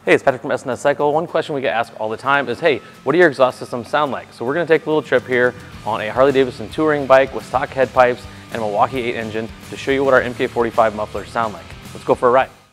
Hey, it's Patrick from S&S Cycle. One question we get asked all the time is, hey, what do your exhaust systems sound like? So we're gonna take a little trip here on a Harley-Davidson touring bike with stock head pipes and a Milwaukee 8 engine to show you what our MK45 mufflers sound like. Let's go for a ride.